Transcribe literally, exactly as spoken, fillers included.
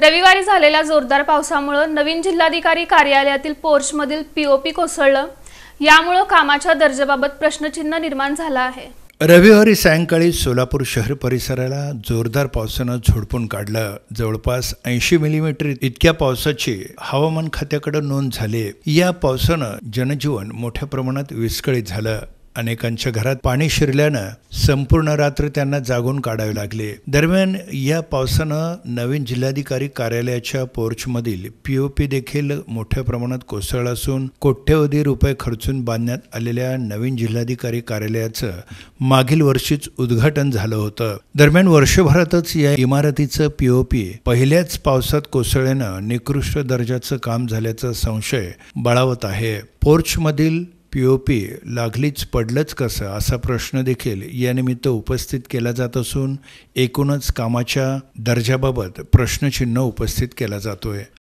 रविवारी झालेल्या जोरदार पावसामुळे नवीन जिल्हाधिकारी कार्यालयातील पोर्चमधील पीओपी कोसळलं। यामुळे कामाच्या दर्जाबाबत प्रश्नचिन्ह निर्माण झाला आहे। रविवारी सायंकाळी सोलापूर शहर परिसराला जोरदार पावसानं झोडपून काढलं। जवळपास ऐंशी मिलीमीटर इतक्या पावसाची हवामान खात्याकडे नोंद झाली। या पावसानं जनजीवन मोठ्या प्रमाणात विस्कळीत झालं। अनेकांच्या घरात पाणी शिरल्यानं संपूर्ण रात्र त्यांना जागून काढावे लागले। दरम्यान या पावसानं नवीन जिल्हाधिकारी कार्यालयाच्या पोर्चमधील पीओपी देखील मोठ्या प्रमाणात कोसळला असून कोट्यवधी रुपये खर्चून बांधण्यात आलेल्या नवीन जिल्हाधिकारी कार्यालयाचं मागील वर्षीच उद्घाटन झालं होतं। दरम्यान वर्षभरातच या इमारतीचं पीओपी पहिल्याच पावसात कोसळल्यानं निकृष्ट दर्जाचं काम झाल्याचा संशय बळावत आहे। पोर्चमधील पीओपी लागलीच पडलंच कसं असा प्रश्न देखील यानिमित्त उपस्थित केला जात असून एकूणच कामाच्या दर्जाबाबत प्रश्नचिन्ह उपस्थित केला जातोय।